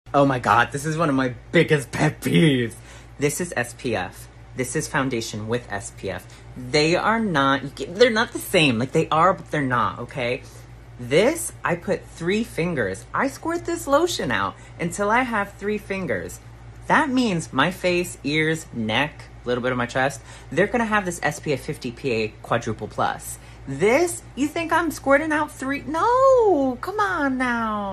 Oh my God, this is one of my biggest pet peeves. This is SPF. This is foundation with SPF. They're not the same. Like, they are, but they're not, okay? This, I put 3 fingers. I squirt this lotion out until I have 3 fingers. That means my face, ears, neck, a little bit of my chest, they're gonna have this SPF 50 PA quadruple plus. This, you think I'm squirting out 3? No, come on now.